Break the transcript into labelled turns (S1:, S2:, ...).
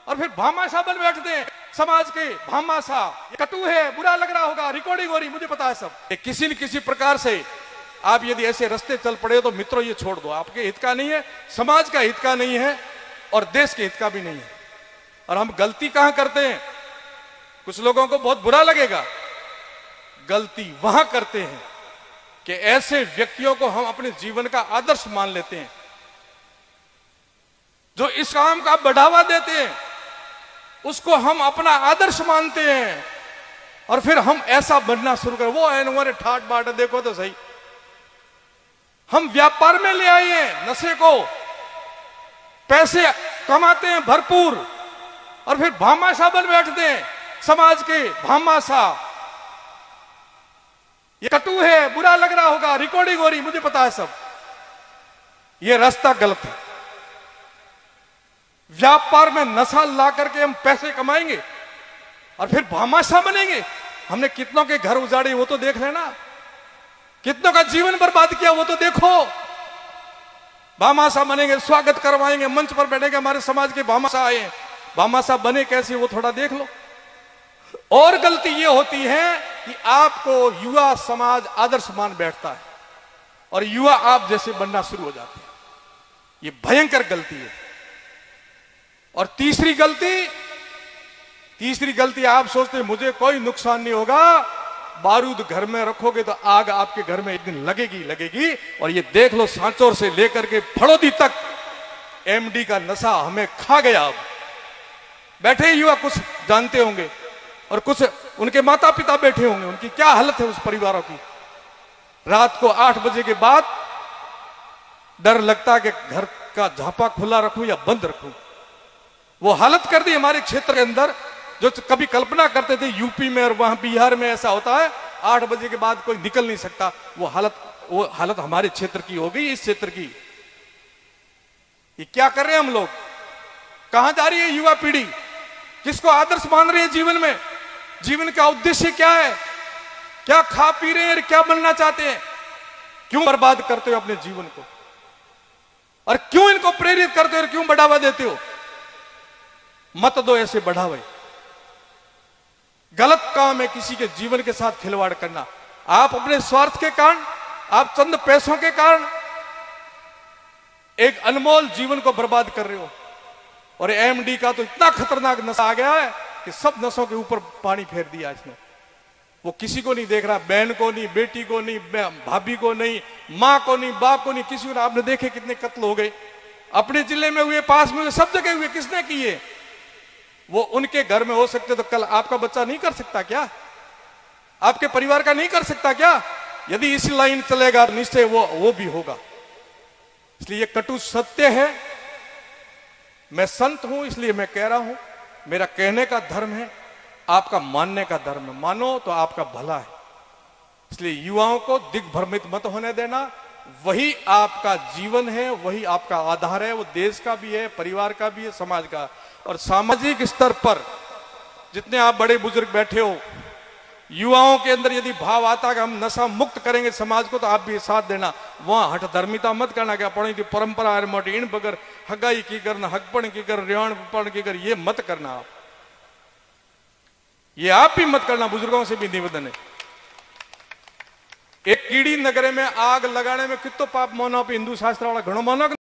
S1: और फिर भामाशाह बन बैठते हैं समाज के भामाशाह। कटु है, बुरा लग रहा होगा, रिकॉर्डिंग हो रही, मुझे पता है सब। किसी न किसी प्रकार से आप यदि ऐसे रास्ते चल पड़े तो मित्रों ये छोड़ दो, आपके हित का नहीं है, समाज का हित का नहीं है और देश के हित का भी नहीं है। और हम गलती कहां करते हैं, कुछ लोगों को बहुत बुरा लगेगा, गलती वहां करते हैं कि ऐसे व्यक्तियों को हम अपने जीवन का आदर्श मान लेते हैं, जो इस काम का बढ़ावा देते हैं उसको हम अपना आदर्श मानते हैं और फिर हम ऐसा बनना शुरू कर। वो है हमारे ठाट बाट, देखो तो सही, हम व्यापार में ले आए हैं नशे को, पैसे कमाते हैं भरपूर और फिर भामाशाह बन बैठते हैं समाज के भामाशाह। ये कटु है, बुरा लग रहा होगा, रिकॉर्डिंग हो रही, मुझे पता है सब। ये रास्ता गलत है। व्यापार में नशा ला करके हम पैसे कमाएंगे और फिर भामाशाह बनेंगे। हमने कितनों के घर उजाड़े वो तो देख लेना, कितनों का जीवन बर्बाद किया वो तो देखो। भामाशाह बनेंगे, स्वागत करवाएंगे, मंच पर बैठेंगे, हमारे समाज के भामाशाह आए, भामाशाह बने कैसे वो थोड़ा देख लो। और गलती ये होती है कि आपको युवा समाज आदर्श मान बैठता है और युवा आप जैसे बनना शुरू हो जाते हैं। ये भयंकर गलती है। और तीसरी गलती आप सोचते हैं मुझे कोई नुकसान नहीं होगा, बारूद घर में रखोगे तो आग आपके घर में एक दिन लगेगी। और ये देख लो, सांचौर से लेकर के फड़ौदी तक एमडी का नशा हमें खा गया। अब बैठे युवा कुछ जानते होंगे और कुछ उनके माता पिता बैठे होंगे, उनकी क्या हालत है उस परिवारों की। रात को 8 बजे के बाद डर लगता कि घर का झापा खुला रखूं या बंद रखूं। वो हालत कर दी हमारे क्षेत्र के अंदर, जो कभी कल्पना करते थे यूपी में और वहां बिहार में ऐसा होता है 8 बजे के बाद कोई निकल नहीं सकता। वो हालत हमारे क्षेत्र की हो गई, इस क्षेत्र की। ये क्या कर रहे हैं हम लोग, कहां जा रही है युवा पीढ़ी, किसको आदर्श मान रहे हैं जीवन में, जीवन का उद्देश्य क्या है, क्या खा पी रहे हैं, क्या बनना चाहते हैं, क्यों बर्बाद करते हो अपने जीवन को और क्यों इनको प्रेरित करते हो और क्यों बढ़ावा देते हो। मत दो ऐसे बढ़ावे। गलत काम है किसी के जीवन के साथ खिलवाड़ करना। आप अपने स्वार्थ के कारण, आप चंद पैसों के कारण एक अनमोल जीवन को बर्बाद कर रहे हो। और एमडी का तो इतना खतरनाक नशा आ गया है कि सब नशों के ऊपर पानी फेर दिया इसने। वो किसी को नहीं देख रहा, बहन को नहीं, बेटी को नहीं, भाभी को नहीं, मां को नहीं, बाप को नहीं, किसी को। आपने देखे कितने कत्ल हो गए, अपने जिले में हुए, पास में हुए, सब जगह हुए। किसने किए? वो उनके घर में हो सकते तो कल आपका बच्चा नहीं कर सकता क्या? आपके परिवार का नहीं कर सकता क्या? यदि इसी लाइन चलेगा निश्चय वो भी होगा। इसलिए ये कटु सत्य है। मैं संत हूं इसलिए मैं कह रहा हूं, मेरा कहने का धर्म है, आपका मानने का धर्म है। मानो तो आपका भला है। इसलिए युवाओं को दिग्भ्रमित मत होने देना। वही आपका जीवन है, वही आपका आधार है। वो देश का भी है, परिवार का भी है, समाज का। और सामाजिक स्तर पर जितने आप बड़े बुजुर्ग बैठे हो, युवाओं के अंदर यदि भाव आता है कि हम नशा मुक्त करेंगे समाज को, तो आप भी साथ देना। वहां हठ धर्मिता मत करना कि अपनी की परंपरा है मोटी इन बगर हगाई की करना, हकपण की कर, रियाणपण की कर, ये मत करना। आप ये आप भी मत करना। बुजुर्गों से भी निवेदन है। एक कीड़ी नगरे में आग लगाने में कितो पाप मानो, हिंदू शास्त्र वाला घणो मानो।